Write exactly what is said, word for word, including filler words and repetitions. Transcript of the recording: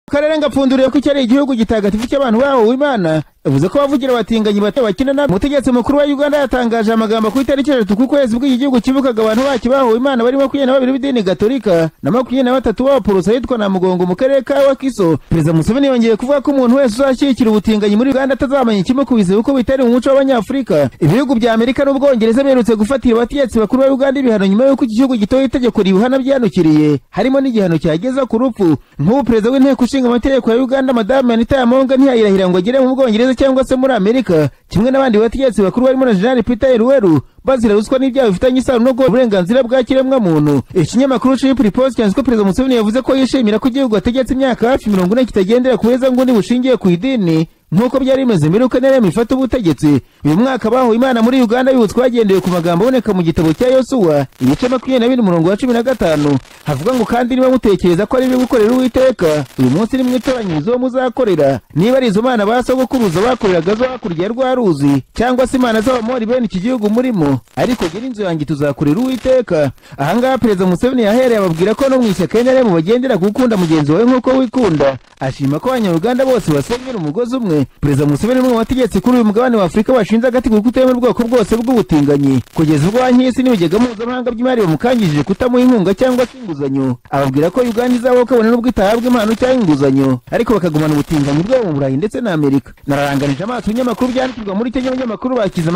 Karere ngapfunduriye ko icyari igihugu gitagatifu cy'abantu baho Imana yavuze ko bavugira abatinganyi bato bakina na mutegetsi mukuru wa Uganda yatangaje amagambo ku itariki eshatu ku kwezi bw'iki gihugu kibukaga abantu baki baho Imana bari makumyabiri na babiri b'idini Gatolika na makumyabiri na batatu b'abaporoso yitwa na Mugongo mu karere ka Wakiso. Perezida Museveni yongeye kuvuga ko umuntu wese uzashyigikira ubutinganyi muri Uganda atazamenya kimwe kubize uko bitari mu muco w'Abanyafurika. Ibihugu bya Amerika n'Ubwongereza biherutse gufatira abategetsi bakuru ba Uganda ibihano nyuma y'uko iki gihugu gitoye itegeko ribuhana byanukiriye harimo n'igihano cyageza ku rupfu. Nk'ubu perezida w'inteko ishinga amategeko ya Uganda Madame Anita Amonga ntiyayirahira ngo agere mu Bwongereza cyangwa se muri Amerika kimwe n'abandi bategetsi bakuru barimo na General Peter Eruweru bazira ruswa n'ibyaha bifitanye isano no uburenganzira bwa kiremwa muntu. Ikinyamakuru Chimp Post cyanditse ko perezida Museveni yavuze ko yishimira ko igihugu ategetse imyaka hafi mirongo ine kitagendera ku heza ngo ni bushingiye ku idini nkuko byari bimeze mbere uko nere mifata ubutegetsi. Uyu mwaka baho Imana muri Uganda bibutswe hagendewe ku magambo aboneka mu gitabo cya Yosuwa ibice makumyabiri na bine umurongo wa cumi na gatanu havuga ngo kandi niba mutekereza ko ari byo gukorera Uwiteka uyu munsi ni mwitoranyirizo muzakorera niba ari izo mana basogokuruza bakoreraga zo hakurya rwa ruzi cyangwa se imana z'abamori bene iki gihugu murimo ariko gira inzu yanjye tuzakorera Uwiteka. Ahangaha perezida Museveni yahereye ababwira ko no mu ishyaka nere mu bagendera gukunda mugenzi wawe nk'uko wikunda. Ashima ko abanyarwanda bose basenyera umugozi umwe. Perezida Museveni mu bategetsi kuri uyu mugabane wa Afurika bashinze agati ku kutemera ubwoko bwose bw'ubutinganyi kugeza ubwo bankisi n'ibigega mpuzamahanga by'imari bamukangishije kutamuha inkunga cyangwa se inguzanyo. Ababwira ko Uganda izabaho kabone n'ubwo itahabwa impano cyangwa inguzanyo ariko bakagumana ubutinganyi bwabo mu Burayi ndetse na Amerika. Nararanganije amaso ibinyamakuru byandikirwa muri Kenya, abanyamakuru bakiza